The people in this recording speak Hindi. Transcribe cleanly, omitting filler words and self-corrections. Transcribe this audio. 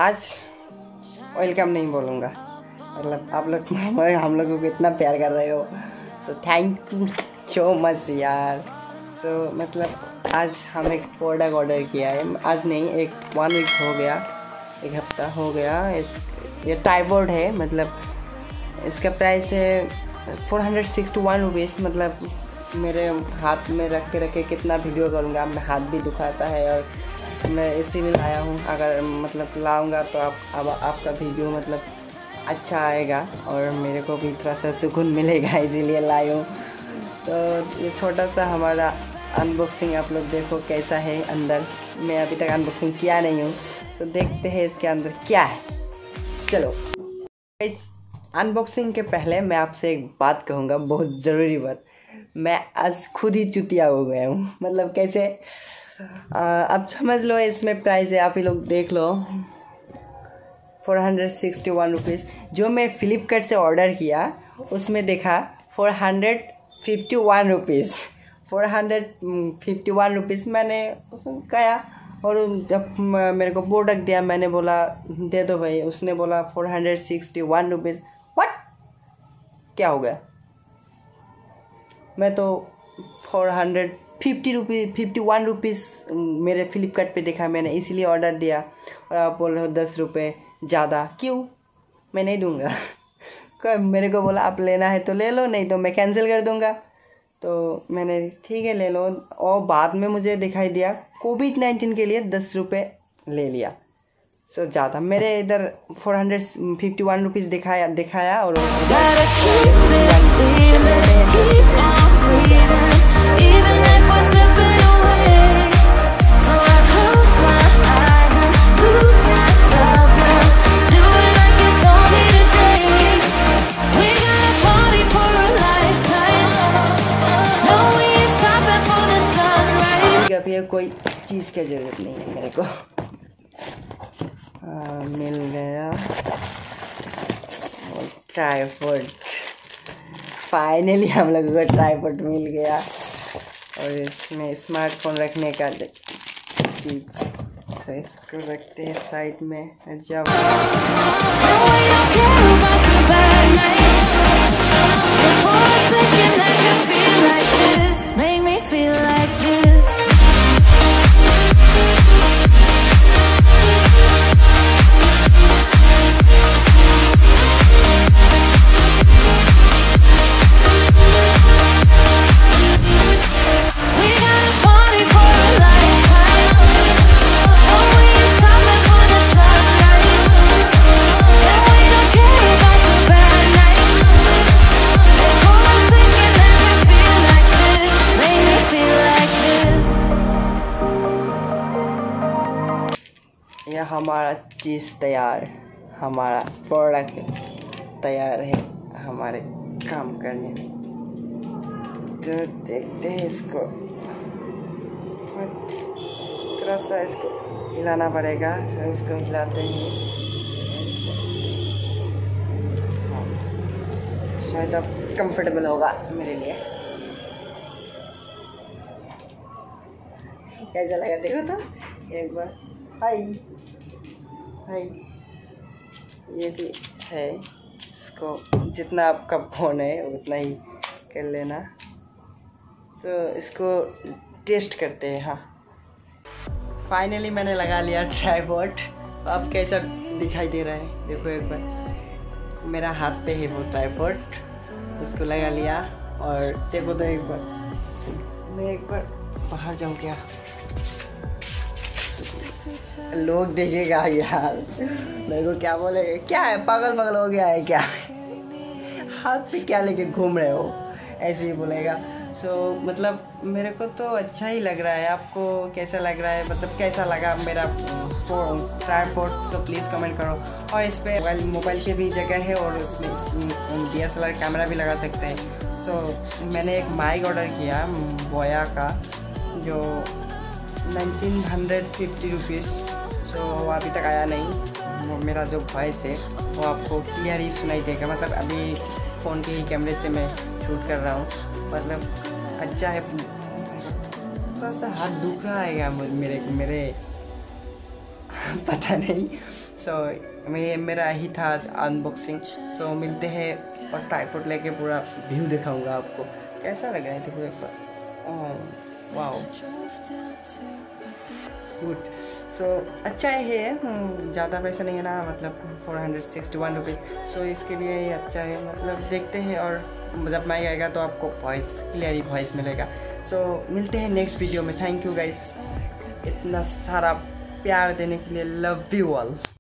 आज वेलकम नहीं बोलूँगा, मतलब आप लोग हम लोगों को इतना प्यार कर रहे हो, so thank you so much यार। सो मतलब आज हम एक प्रोडक्ट ऑर्डर किया है, आज नहीं, एक 1 वीक हो गया, एक हफ्ता हो गया। ये ट्राइपॉड है, मतलब इसका प्राइस है 461 रुपीज़। मतलब मेरे हाथ में रख के कितना वीडियो करूँगा, मैं हाथ भी दुखाता है और मैं इसीलिए लाया हूँ। अगर मतलब लाऊंगा तो अब आपका वीडियो मतलब अच्छा आएगा और मेरे को भी थोड़ा सा सुकून मिलेगा, इसीलिए लाया हूँ। तो ये छोटा सा हमारा अनबॉक्सिंग आप लोग देखो कैसा है अंदर। मैं अभी तक अनबॉक्सिंग किया नहीं हूँ, तो देखते हैं इसके अंदर क्या है। चलो, इस अनबॉक्सिंग के पहले मैं आपसे एक बात कहूँगा, बहुत ज़रूरी बात। मैं आज खुद ही चुतिया हो गया हूँ। मतलब कैसे, अब समझ लो, इसमें प्राइस है, आप ही लोग देख लो, 461 रुपीज़। जो मैं फ्लिपकार्ट से ऑर्डर किया उसमें देखा 451 रुपीज़। 451 रुपीज़ मैंने कहा, और जब मेरे को प्रोडक्ट दिया मैंने बोला दे दो भाई, उसने बोला 461 रुपीज़। व्हाट, क्या हो गया? मैं तो 51 रुपीज़ मेरे फ्लिपकार्ट पे देखा मैंने, इसीलिए ऑर्डर दिया, और आप बोल रहे हो 10 रुपये ज़्यादा। क्यों? मैं नहीं दूंगा। मेरे को बोला आप लेना है तो ले लो, नहीं तो मैं कैंसिल कर दूंगा। तो मैंने ठीक है ले लो, और बाद में मुझे दिखाई दिया कोविड-19 के लिए 10 रुपये ले लिया। सो ज़्यादा मेरे इधर 451 रुपीज़ दिखाया और कोई चीज़ की ज़रूरत नहीं है मेरे को। मिल गया ट्राइपॉड। फाइनली हम लोगों को ट्राइपॉड मिल गया, और इसमें स्मार्टफोन रखने का चीज़। तो इसको रखते हैं साइड में। जब यह हमारा चीज़ तैयार, हमारा प्रोडक्ट तैयार है हमारे काम करने में। तो देखते हैं इसको, थोड़ा सा इसको हिलाना पड़ेगा। तो इसको हिलाते हैं, शायद अब कंफर्टेबल होगा मेरे लिए। कैसा लगा देखो तो एक बार। हाय हाय, ये भी है, इसको जितना आपका फ़ोन है उतना ही कर लेना। तो इसको टेस्ट करते हैं। हाँ, फाइनली मैंने लगा लिया ट्राइपॉड। तो अब कैसा दिखाई दे रहा है देखो एक बार। मेरा हाथ पे है वो ट्राइपॉड, इसको लगा लिया, और देखो तो एक बार, मैं एक बार बाहर जाऊँ क्या? लोग देखेगा यार, मेरे को क्या बोलेगा, क्या है पागल हो गया है क्या? हाथ पे क्या लेके घूम रहे हो, ऐसे ही बोलेगा। सो मतलब मेरे को तो अच्छा ही लग रहा है। आपको कैसा लग रहा है, मतलब कैसा लगा मेरा ट्राइपॉड? सो प्लीज़ कमेंट करो। और इस पर मोबाइल की भी जगह है, और उसमें DSLR कैमरा भी लगा सकते हैं। सो मैंने एक माइक ऑर्डर किया बोया का, जो 1950 रुपीज़। सो अभी तक आया नहीं। मेरा जो वॉइस है वो आपको क्लियर ही सुनाई देगा। मतलब अभी फ़ोन के ही कैमरे से मैं शूट कर रहा हूँ, मतलब अच्छा है। थोड़ा सा हाथ दुख रहा है मेरे पता नहीं, सो मेरा ही था अनबॉक्सिंग। सो मिलते हैं और ट्राइपॉड लेके पूरा व्यू दिखाऊंगा आपको कैसा लग रहा है। देखो एक बार, वाओ गुड। सो अच्छा है, ज़्यादा पैसा नहीं है ना, मतलब 461 रुपीज़। सो इसके लिए ये अच्छा है, मतलब देखते हैं। और जब माइक आएगा तो आपको वॉइस क्लियर वॉइस मिलेगा। सो मिलते हैं नेक्स्ट वीडियो में। थैंक यू गाइस इतना सारा प्यार देने के लिए। Love you all.